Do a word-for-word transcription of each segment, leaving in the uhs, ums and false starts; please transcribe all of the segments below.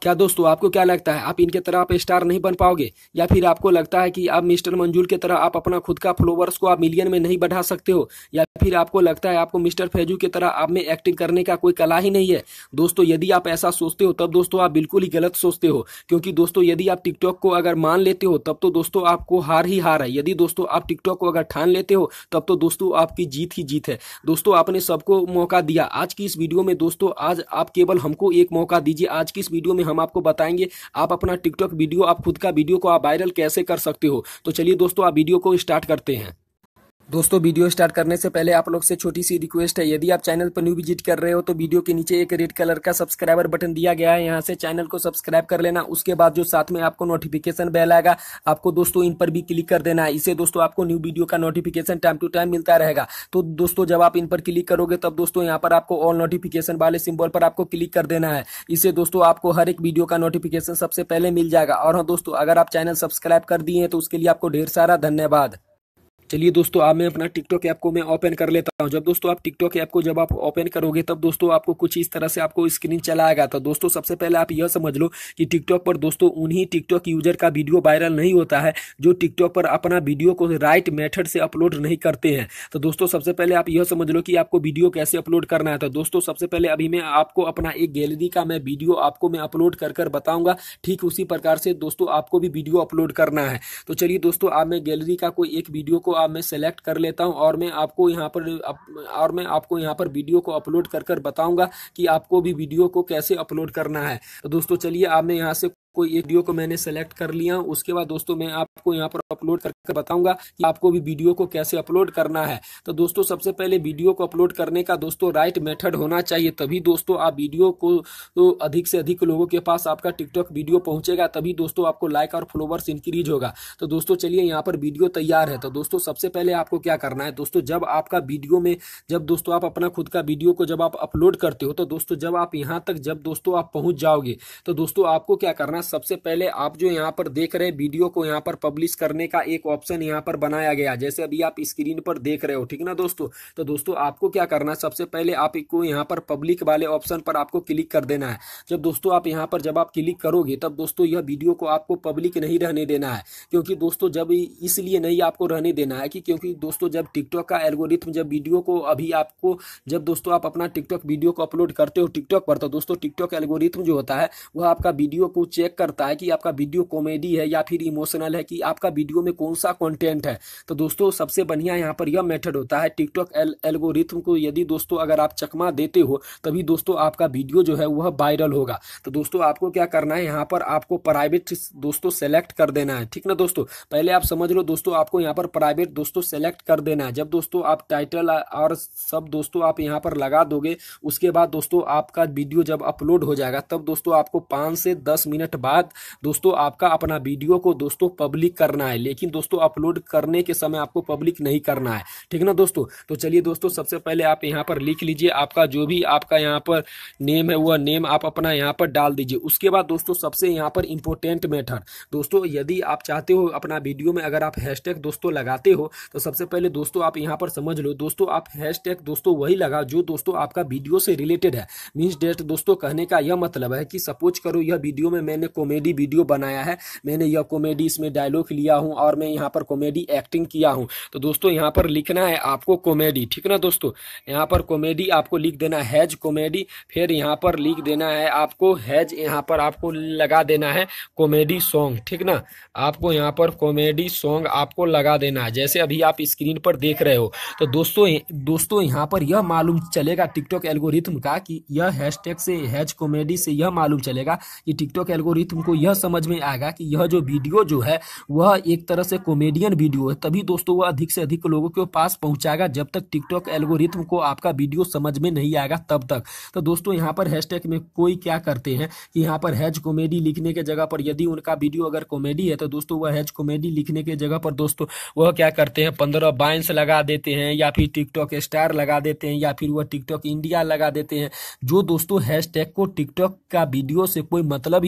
क्या दोस्तों आपको क्या लगता है आप इनके तरह आप स्टार नहीं बन पाओगे, या फिर आपको लगता है कि आप मिस्टर मंजूर की तरह आप अपना खुद का फॉलोवर्स को आप मिलियन में नहीं बढ़ा सकते हो, या फिर आपको लगता है आपको मिस्टर फैजू की तरह आप में एक्टिंग करने का कोई कला ही नहीं है। दोस्तों यदि आप ऐसा सोचते हो तब दोस्तों आप बिल्कुल ही गलत सोचते हो, क्योंकि दोस्तों यदि आप टिकटॉक को अगर मान लेते हो तब तो दोस्तों आपको हार ही हार है। यदि दोस्तों आप टिकटॉक को अगर ठान लेते हो तब तो दोस्तों आपकी जीत ही जीत है। दोस्तों आपने सबको मौका दिया आज की इस वीडियो में। दोस्तों आज आप केवल हमको एक मौका दीजिए। आज की इस वीडियो में हम आपको बताएंगे आप अपना टिकटॉक वीडियो आप खुद का वीडियो को आप वायरल कैसे कर सकते हो। तो चलिए दोस्तों आप वीडियो को स्टार्ट करते हैं। दोस्तों वीडियो स्टार्ट करने से पहले आप लोग से छोटी सी रिक्वेस्ट है, यदि आप चैनल पर न्यू विजिट कर रहे हो तो वीडियो के नीचे एक रेड कलर का सब्सक्राइबर बटन दिया गया है, यहाँ से चैनल को सब्सक्राइब कर लेना। उसके बाद जो साथ में आपको नोटिफिकेशन बेल आएगा आपको दोस्तों इन पर भी क्लिक कर देना है। इससे दोस्तों आपको न्यू वीडियो का नोटिफिकेशन टाइम टू टाइम मिलता रहेगा। तो दोस्तों जब आप इन पर क्लिक करोगे तब दोस्तों यहाँ पर आपको ऑल नोटिफिकेशन वाले सिंबल पर आपको क्लिक कर देना है। इससे दोस्तों आपको हर एक वीडियो का नोटिफिकेशन सबसे पहले मिल जाएगा। और हाँ दोस्तों अगर आप चैनल सब्सक्राइब कर दिए हैं तो उसके लिए आपको ढेर सारा धन्यवाद। चलिए दोस्तों आप मैं अपना टिकटॉक ऐप को मैं ओपन कर लेता हूं। जब दोस्तों आप टिकटॉक ऐप को जब आप ओपन करोगे तब दोस्तों आपको कुछ इस तरह से आपको स्क्रीन चला आएगा। तो दोस्तों सबसे पहले आप यह समझ लो कि टिकटॉक पर दोस्तों उन्हीं टिकटॉक यूजर का वीडियो वायरल नहीं होता है जो टिकटॉक पर अपना वीडियो को राइट मेथड से अपलोड नहीं करते हैं। तो दोस्तों सबसे पहले आप यह समझ लो कि आपको वीडियो कैसे अपलोड करना है। तो दोस्तों सबसे पहले अभी मैं आपको अपना एक गैलरी का मैं वीडियो आपको मैं अपलोड कर कर बताऊंगा, ठीक उसी प्रकार से दोस्तों आपको भी वीडियो अपलोड करना है। तो चलिए दोस्तों आप मैं गैलरी का कोई एक वीडियो को आप मैं सेलेक्ट कर लेता हूं और मैं आपको यहां पर और मैं आपको यहां पर वीडियो को अपलोड कर कर बताऊंगा कि आपको भी वीडियो को कैसे अपलोड करना है। तो दोस्तों चलिए आप मैं यहां से कोई एक वीडियो को मैंने सेलेक्ट कर लिया। उसके बाद दोस्तों मैं आपको यहाँ पर अपलोड करके बताऊंगा कि आपको भी वीडियो को कैसे अपलोड करना है। तो दोस्तों सबसे पहले वीडियो को अपलोड करने का दोस्तों राइट मेथड होना चाहिए, तभी दोस्तों आप वीडियो को तो अधिक से अधिक लोगों के पास आपका टिकटॉक वीडियो पहुंचेगा, तभी दोस्तों आपको लाइक और फॉलोवर्स इंक्रीज होगा। तो दोस्तों चलिए यहाँ पर वीडियो तैयार है। तो दोस्तों सबसे पहले आपको क्या करना है, दोस्तों जब आपका वीडियो में जब दोस्तों आप अपना खुद का वीडियो को जब आप अपलोड करते हो तो दोस्तों जब आप यहाँ तक जब दोस्तों आप पहुंच जाओगे तो दोस्तों आपको क्या करना है, सबसे पहले आप जो यहाँ पर देख रहे हैं वीडियो को यहाँ पर पब्लिश करने का एक ऑप्शन यहाँ पर बनाया गया, जैसे अभी आप स्क्रीन पर देख रहे हो, ठीक ना दोस्तों। तो दोस्तों आपको क्या करना है, सबसे पहले आपको यहाँ पर पब्लिक वाले ऑप्शन पर आपको क्लिक कर देना है। जब दोस्तों आप यहाँ पर जब आप क्लिक करोगे तब दोस्तों यह वीडियो को आपको पब्लिक नहीं रहने देना है, क्योंकि दोस्तों जब इसलिए नहीं आपको रहने देना है कि क्योंकि दोस्तों जब टिकटॉक का एल्गोरिथम जब वीडियो को अभी आपको जब दोस्तों आप अपना टिकटॉक वीडियो को अपलोड करते हो टिकटॉक पर, तो दोस्तों टिकटॉक एल्गोरिथम जो होता है वह आपका वीडियो को चेक करता है कि आपका वीडियो कॉमेडी है या फिर इमोशनल है, कि आपका वीडियो में कौन सा कंटेंट है। तो दोस्तों सबसे बढ़िया यहाँ पर यह मेथड होता है टिकटॉक एल्गोरिथम को यदि दोस्तों अगर आप चकमा देते हो तभी दोस्तों आपका वीडियो जो है वह वायरल होगा। तो दोस्तों आपको क्या करना है, यहाँ पर आपको प्राइवेट दोस्तों सेलेक्ट कर देना है, ठीक ना दोस्तों। पहले आप समझ लो दोस्तों आपको यहाँ पर प्राइवेट दोस्तों सेलेक्ट कर देना है। जब दोस्तों आप टाइटल और सब दोस्तों आप यहाँ पर लगा दोगे, उसके बाद दोस्तों आपका वीडियो जब अपलोड हो जाएगा तब दोस्तों आपको पाँच से दस मिनट बाद दोस्तों आपका अपना वीडियो को दोस्तों पब्लिक करना है, लेकिन दोस्तों अपलोड करने के समय आपको पब्लिक नहीं करना है, ठीक ना दोस्तों। तो चलिए दोस्तों सबसे पहले आप यहाँ पर लिख लीजिए आपका जो भी आपका यहाँ पर नेम है वह नेम आप अपना यहाँ पर डाल दीजिए। उसके बाद दोस्तों सबसे यहाँ पर इंपॉर्टेंट मेथड दोस्तों, यदि आप चाहते हो अपना वीडियो में अगर आप हैशटैग दोस्तों लगाते हो तो सबसे पहले दोस्तों आप यहाँ पर समझ लो दोस्तों आप हैशटैग दोस्तों वही लगा जो दोस्तों आपका वीडियो से रिलेटेड है। मीन्स डेट दोस्तों कहने का यह मतलब है कि सपोज करो यह वीडियो में मैंने कॉमेडी वीडियो बनाया है, मैंने यह कॉमेडी इसमें डायलॉग लिया हूं और मैं यहाँ पर कॉमेडी एक्टिंग किया हूं, तो दोस्तों यहाँ पर लिखना है आपको कॉमेडी, ठीक ना दोस्तों। यहाँ पर कॉमेडी आपको लिख देना है हैज कॉमेडी, फिर यहाँ पर लिख देना है आपको हैज, यहाँ पर आपको लगा देना है कॉमेडी सॉन्ग, ठीक ना। आपको यहाँ पर कॉमेडी सॉन्ग आपको लगा देना है जैसे अभी आप स्क्रीन पर देख रहे हो। तो दोस्तों दोस्तों यहाँ पर यह मालूम चलेगा टिकटॉक एल्गोरिथम का कि यह हैशटैग से हैज कॉमेडी से यह मालूम चलेगा कि टिकटॉक एल्गोरिथम को यह समझ में आएगा कि यह जो वीडियो जो है वह एक तरह से कॉमेडियन वीडियो है, तभी दोस्तों वह अधिक से अधिक लोगों के पास पहुंचाएगा। जब तक टिकटॉक एल्गोरिथम को आपका वीडियो समझ में नहीं आएगा तब तक। तो दोस्तों यहाँ पर हैशटैग में कोई क्या करते हैं कि यहाँ पर हैज कॉमेडी लिखने के जगह पर यदि उनका वीडियो अगर कॉमेडी है तो दोस्तों वह हैज कॉमेडी लिखने के जगह पर दोस्तों वह क्या करते हैं पंद्रह बाइंस लगा देते हैं, या फिर टिकटॉक स्टार लगा देते हैं, या फिर वह टिकटॉक इंडिया लगा देते हैं। जो दोस्तों हैशटैग को टिकटॉक का वीडियो से कोई मतलब ही नहीं है,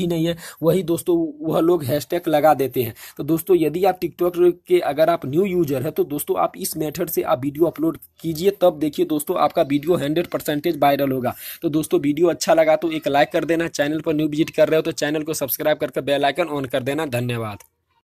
वही दोस्तों वह लोग हैशटैग लगा देते हैं। तो दोस्तों यदि आप टिकटॉक के अगर आप न्यू यूजर है तो दोस्तों आप इस मेथड से आप वीडियो अपलोड कीजिए, तब देखिए दोस्तों आपका वीडियो हंड्रेड परसेंटेज वायरल होगा। तो दोस्तों वीडियो अच्छा लगा तो एक लाइक कर देना, चैनल पर न्यू विजिट कर रहे हो तो चैनल को सब्सक्राइब करके बेल आइकन ऑन कर देना। धन्यवाद।